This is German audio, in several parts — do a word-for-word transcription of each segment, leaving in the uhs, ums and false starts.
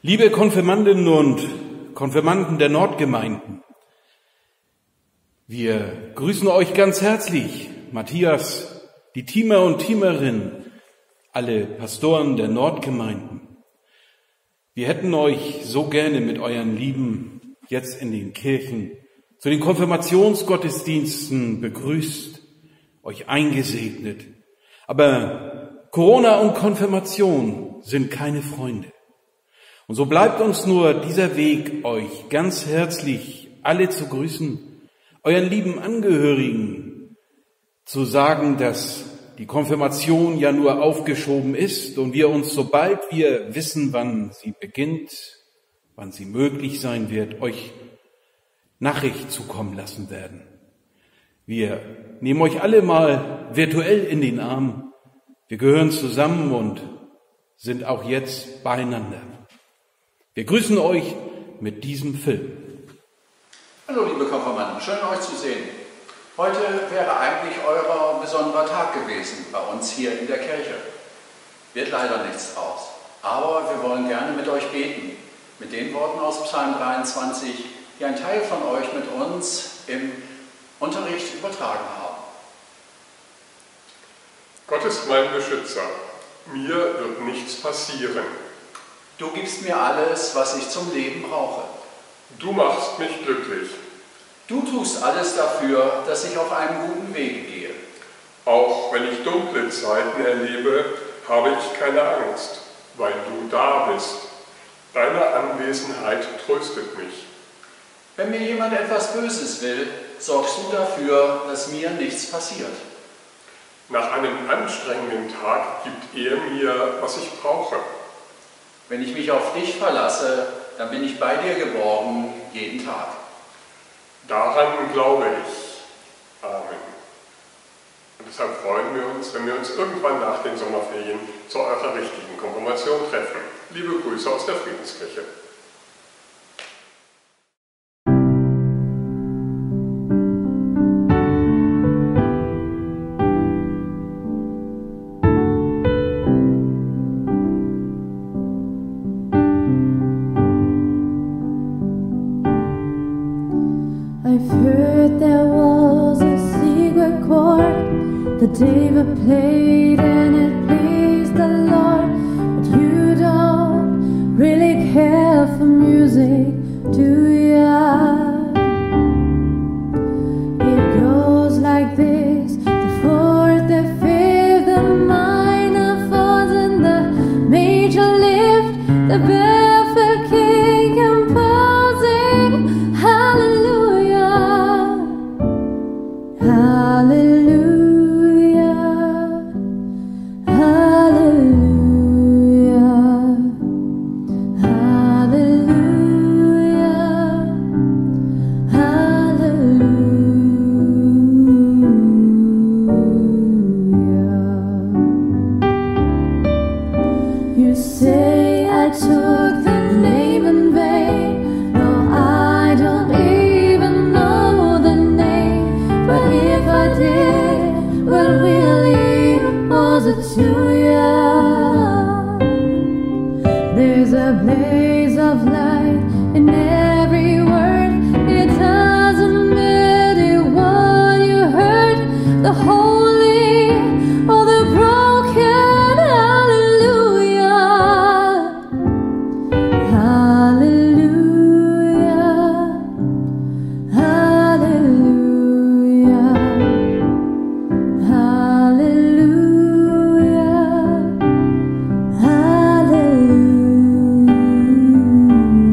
Liebe Konfirmandinnen und Konfirmanden der Nordgemeinden, wir grüßen euch ganz herzlich, Matthias, die Teamer und Teamerinnen, alle Pastoren der Nordgemeinden. Wir hätten euch so gerne mit euren Lieben jetzt in den Kirchen zu den Konfirmationsgottesdiensten begrüßt, euch eingesegnet. Aber Corona und Konfirmation sind keine Freunde. Und so bleibt uns nur dieser Weg, euch ganz herzlich alle zu grüßen, euren lieben Angehörigen zu sagen, dass die Konfirmation ja nur aufgeschoben ist und wir uns, sobald wir wissen, wann sie beginnt, wann sie möglich sein wird, euch Nachricht zukommen lassen werden. Wir nehmen euch alle mal virtuell in den Arm. Wir gehören zusammen und sind auch jetzt beieinander. Wir grüßen euch mit diesem Film. Hallo liebe Konfirmanden, schön euch zu sehen. Heute wäre eigentlich euer besonderer Tag gewesen bei uns hier in der Kirche. Wird leider nichts draus. Aber wir wollen gerne mit euch beten. Mit den Worten aus Psalm dreiundzwanzig, die ein Teil von euch mit uns im Unterricht übertragen haben. Gott ist mein Beschützer. Mir wird nichts passieren. Du gibst mir alles, was ich zum Leben brauche. Du machst mich glücklich. Du tust alles dafür, dass ich auf einem guten Wege gehe. Auch wenn ich dunkle Zeiten erlebe, habe ich keine Angst, weil du da bist. Deine Anwesenheit tröstet mich. Wenn mir jemand etwas Böses will, sorgst du dafür, dass mir nichts passiert. Nach einem anstrengenden Tag gibt er mir, was ich brauche. Wenn ich mich auf dich verlasse, dann bin ich bei dir geborgen, jeden Tag. Daran glaube ich. Amen. Und deshalb freuen wir uns, wenn wir uns irgendwann nach den Sommerferien zu eurer richtigen Konfirmation treffen. Liebe Grüße aus der Friedenskirche. that David played and it pleased the Lord, but you don't really care for music, do ya? It goes like this: the fourth, the fifth, the minor falls, and the major lift, the barefoot king composing hallelujah, hallelujah. There's a blaze of light in every word. It doesn't matter what you heard, the holy or the broken. Hallelujah, hallelujah, hallelujah, hallelujah, hallelujah.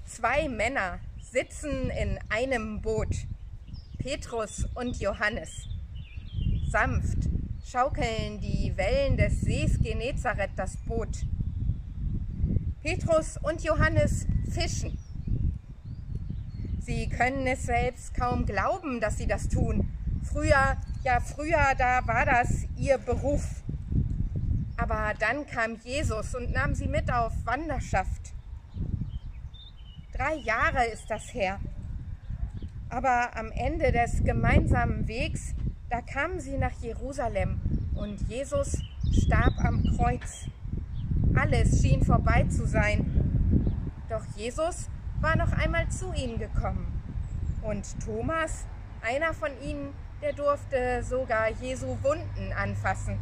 Zwei Männer sitzen in einem Boot, Petrus und Johannes. Sanft schaukeln die Wellen des Sees Genezareth das Boot. Petrus und Johannes fischen. Sie können es selbst kaum glauben, dass sie das tun. Früher, ja früher, da war das ihr Beruf. Aber dann kam Jesus und nahm sie mit auf Wanderschaft. Drei Jahre ist das her. Aber am Ende des gemeinsamen Wegs, da kamen sie nach Jerusalem und Jesus starb am Kreuz. Alles schien vorbei zu sein. Doch Jesus war noch einmal zu ihnen gekommen. Und Thomas, einer von ihnen, der durfte sogar Jesu Wunden anfassen.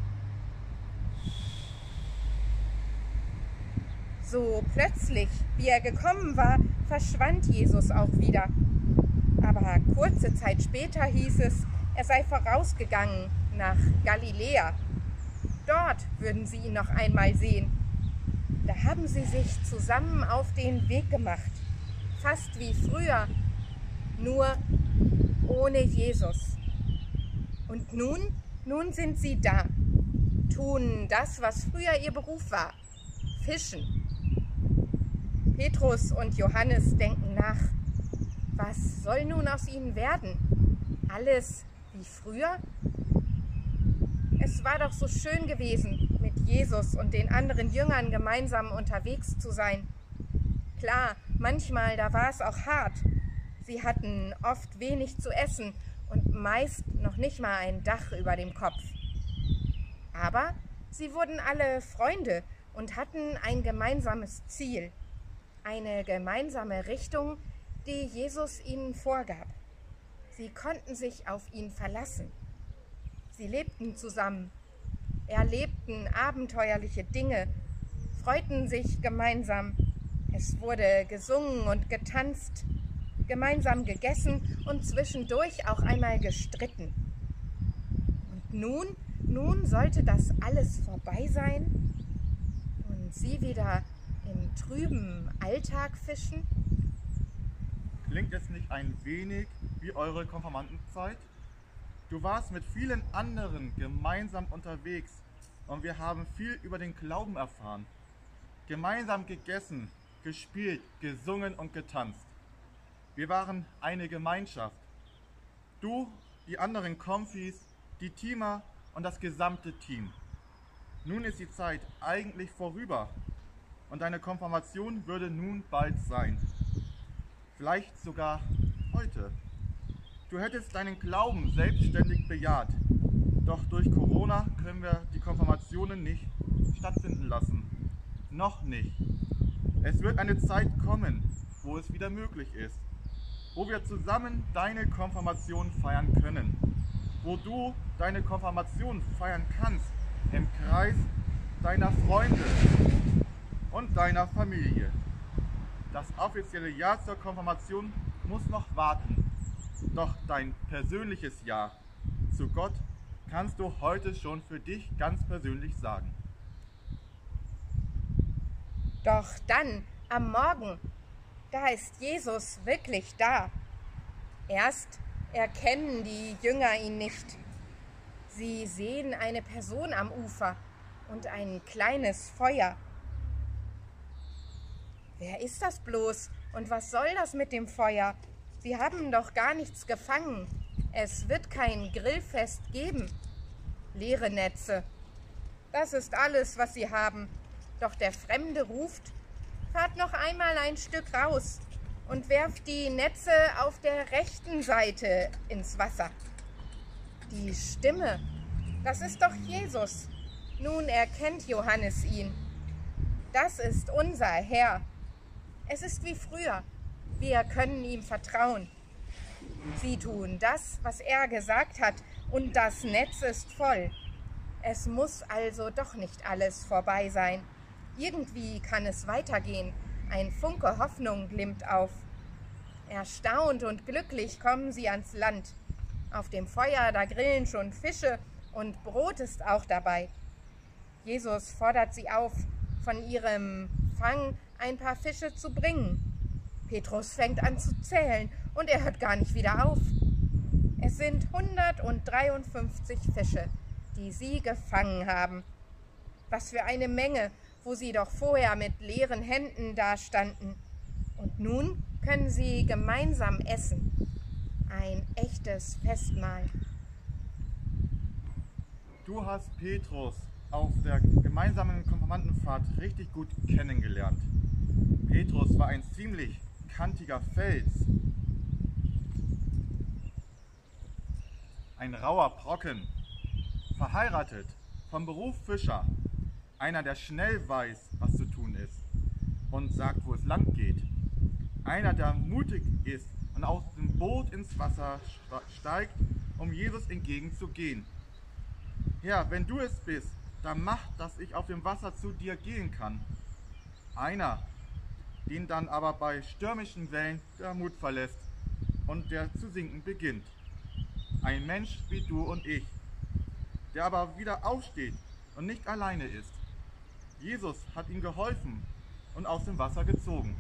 So plötzlich, wie er gekommen war, verschwand Jesus auch wieder. Aber kurze Zeit später hieß es, er sei vorausgegangen nach Galiläa. Dort würden sie ihn noch einmal sehen. Da haben sie sich zusammen auf den Weg gemacht, fast wie früher, nur ohne Jesus. Und nun, nun sind sie da, tun das, was früher ihr Beruf war, fischen. Petrus und Johannes denken nach, was soll nun aus ihnen werden? Alles wie früher? Es war doch so schön gewesen, mit Jesus und den anderen Jüngern gemeinsam unterwegs zu sein. Klar, manchmal, da war es auch hart. Sie hatten oft wenig zu essen und meist noch nicht mal ein Dach über dem Kopf. Aber sie wurden alle Freunde und hatten ein gemeinsames Ziel, eine gemeinsame Richtung, die Jesus ihnen vorgab. Sie konnten sich auf ihn verlassen. Sie lebten zusammen, erlebten abenteuerliche Dinge, freuten sich gemeinsam. Es wurde gesungen und getanzt, gemeinsam gegessen und zwischendurch auch einmal gestritten. Und nun, nun sollte das alles vorbei sein und sie wieder im trüben Alltag fischen? Klingt es nicht ein wenig wie eure Konfirmandenzeit? Du warst mit vielen anderen gemeinsam unterwegs und wir haben viel über den Glauben erfahren. Gemeinsam gegessen, gespielt, gesungen und getanzt. Wir waren eine Gemeinschaft. Du, die anderen Konfis, die Teamer und das gesamte Team. Nun ist die Zeit eigentlich vorüber und deine Konfirmation würde nun bald sein. Vielleicht sogar heute. Du hättest deinen Glauben selbstständig bejaht. Doch durch Corona können wir die Konfirmationen nicht stattfinden lassen. Noch nicht. Es wird eine Zeit kommen, wo es wieder möglich ist. Wo wir zusammen deine Konfirmation feiern können. Wo du deine Konfirmation feiern kannst im Kreis deiner Freunde und deiner Familie. Das offizielle Ja zur Konfirmation muss noch warten. Doch dein persönliches Ja zu Gott kannst du heute schon für dich ganz persönlich sagen. Doch dann, am Morgen, da ist Jesus wirklich da. Erst erkennen die Jünger ihn nicht. Sie sehen eine Person am Ufer und ein kleines Feuer. Wer ist das bloß und was soll das mit dem Feuer? Sie haben doch gar nichts gefangen. Es wird kein Grillfest geben. Leere Netze. Das ist alles, was sie haben. Doch der Fremde ruft, fahrt noch einmal ein Stück raus und werft die Netze auf der rechten Seite ins Wasser. Die Stimme, das ist doch Jesus. Nun erkennt Johannes ihn. Das ist unser Herr. Es ist wie früher. Wir können ihm vertrauen. Sie tun das, was er gesagt hat, und das Netz ist voll. Es muss also doch nicht alles vorbei sein. Irgendwie kann es weitergehen. Ein Funke Hoffnung glimmt auf. Erstaunt und glücklich kommen sie ans Land. Auf dem Feuer, da grillen schon Fische und Brot ist auch dabei. Jesus fordert sie auf, von ihrem Fang ein paar Fische zu bringen. Petrus fängt an zu zählen und er hört gar nicht wieder auf. Es sind hundertdreiundfünfzig Fische, die sie gefangen haben. Was für eine Menge, wo sie doch vorher mit leeren Händen dastanden. Und nun können sie gemeinsam essen. Ein echtes Festmahl. Du hast Petrus auf der gemeinsamen Konfirmandenfahrt richtig gut kennengelernt. Petrus war ein ziemlich kantiger Fels. Ein rauer Brocken. Verheiratet, vom Beruf Fischer. Einer, der schnell weiß, was zu tun ist und sagt, wo es lang geht. Einer, der mutig ist und aus dem Boot ins Wasser steigt, um Jesus entgegenzugehen. Herr, wenn du es bist, dann mach, dass ich auf dem Wasser zu dir gehen kann. Einer, den dann aber bei stürmischen Wellen der Mut verlässt und der zu sinken beginnt. Ein Mensch wie du und ich, der aber wieder aufsteht und nicht alleine ist. Jesus hat ihm geholfen und aus dem Wasser gezogen.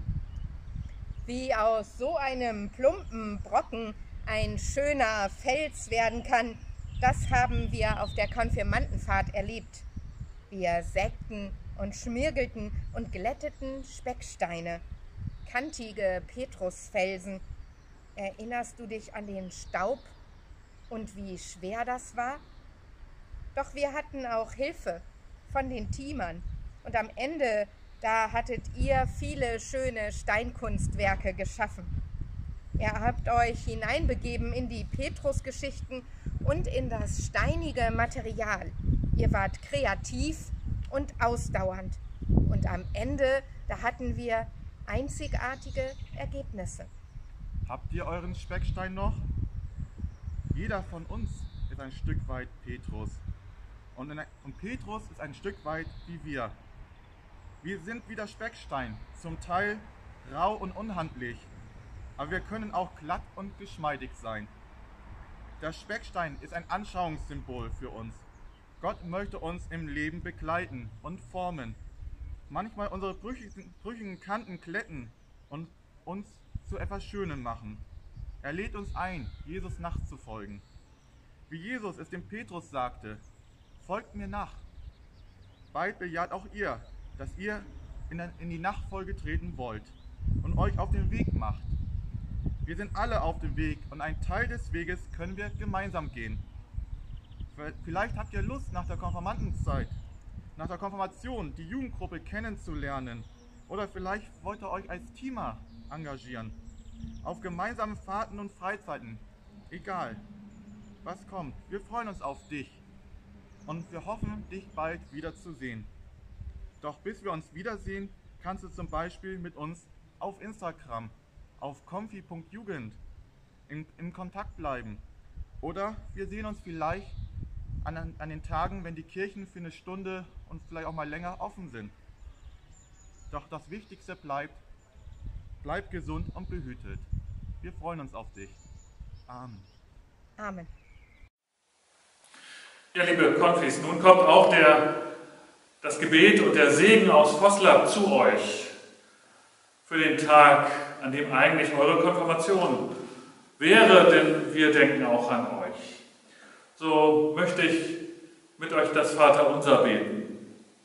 Wie aus so einem plumpen Brocken ein schöner Fels werden kann, das haben wir auf der Konfirmandenfahrt erlebt. Wir sägten und schmirgelten und glätteten Specksteine, kantige Petrusfelsen. Erinnerst du dich an den Staub und wie schwer das war? Doch wir hatten auch Hilfe von den Teamern. Und am Ende, da hattet ihr viele schöne Steinkunstwerke geschaffen. Ihr habt euch hineinbegeben in die Petrus-Geschichten und in das steinige Material. Ihr wart kreativ und ausdauernd. Und am Ende, da hatten wir einzigartige Ergebnisse. Habt ihr euren Speckstein noch? Jeder von uns ist ein Stück weit Petrus. Und, in, und Petrus ist ein Stück weit wie wir. Wir sind wie der Speckstein, zum Teil rau und unhandlich, aber wir können auch glatt und geschmeidig sein. Der Speckstein ist ein Anschauungssymbol für uns. Gott möchte uns im Leben begleiten und formen. Manchmal unsere brüchigen, brüchigen Kanten glätten und uns zu etwas Schönem machen. Er lädt uns ein, Jesus nachzufolgen. Wie Jesus es dem Petrus sagte: Folgt mir nach. Bald bejaht auch ihr, dass ihr in, in die Nachfolge treten wollt und euch auf den Weg macht. Wir sind alle auf dem Weg und einen Teil des Weges können wir gemeinsam gehen. Vielleicht habt ihr Lust, nach der Konfirmandenzeit, nach der Konfirmation die Jugendgruppe kennenzulernen, oder vielleicht wollt ihr euch als Teamer engagieren, auf gemeinsamen Fahrten und Freizeiten. Egal, was kommt, wir freuen uns auf dich. Und wir hoffen, dich bald wiederzusehen. Doch bis wir uns wiedersehen, kannst du zum Beispiel mit uns auf Instagram, auf konfi punkt jugend in, in Kontakt bleiben. Oder wir sehen uns vielleicht an, an den Tagen, wenn die Kirchen für eine Stunde und vielleicht auch mal länger offen sind. Doch das Wichtigste bleibt, bleib gesund und behütet. Wir freuen uns auf dich. Amen. Amen. Ja, liebe Konfis, nun kommt auch der, das Gebet und der Segen aus Vosslab zu euch für den Tag, an dem eigentlich eure Konfirmation wäre, denn wir denken auch an euch. So möchte ich mit euch das Vaterunser beten.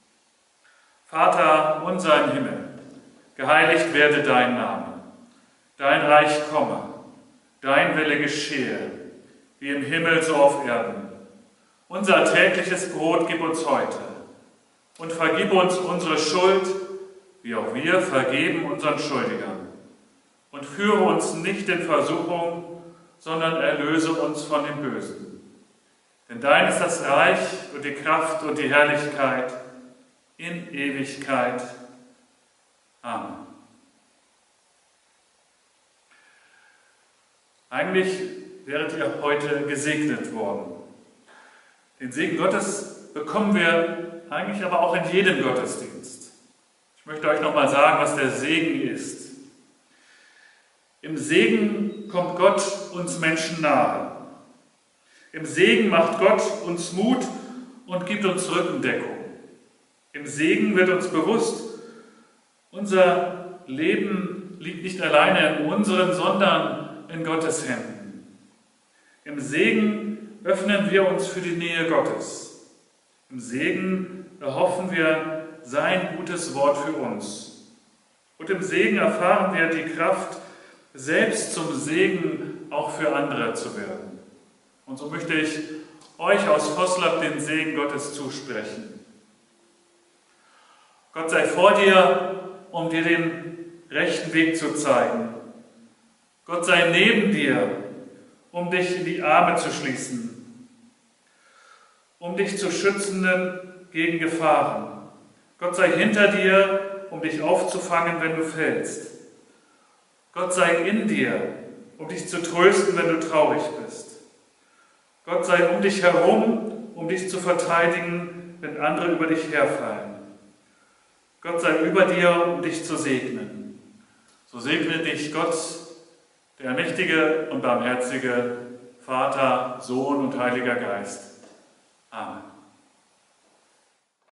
Vater unser im Himmel, geheiligt werde dein Name, dein Reich komme, dein Wille geschehe, wie im Himmel so auf Erden. Unser tägliches Brot gib uns heute und vergib uns unsere Schuld, wie auch wir vergeben unseren Schuldigern. Und führe uns nicht in Versuchung, sondern erlöse uns von dem Bösen. Denn dein ist das Reich und die Kraft und die Herrlichkeit in Ewigkeit. Amen. Eigentlich wäret ihr heute gesegnet worden. Den Segen Gottes bekommen wir eigentlich aber auch in jedem Gottesdienst. Ich möchte euch nochmal sagen, was der Segen ist. Im Segen kommt Gott uns Menschen nahe. Im Segen macht Gott uns Mut und gibt uns Rückendeckung. Im Segen wird uns bewusst, unser Leben liegt nicht alleine in unseren, sondern in Gottes Händen. Im Segen öffnen wir uns für die Nähe Gottes. Im Segen erhoffen wir sein gutes Wort für uns. Und im Segen erfahren wir die Kraft, selbst zum Segen auch für andere zu werden. Und so möchte ich euch aus Voslab den Segen Gottes zusprechen. Gott sei vor dir, um dir den rechten Weg zu zeigen. Gott sei neben dir, um dich in die Arme zu schließen, um dich zu schützen gegen Gefahren. Gott sei hinter dir, um dich aufzufangen, wenn du fällst. Gott sei in dir, um dich zu trösten, wenn du traurig bist. Gott sei um dich herum, um dich zu verteidigen, wenn andere über dich herfallen. Gott sei über dir, um dich zu segnen. So segne dich Gott, der allmächtige und barmherzige Vater, Sohn und Heiliger Geist. Amen.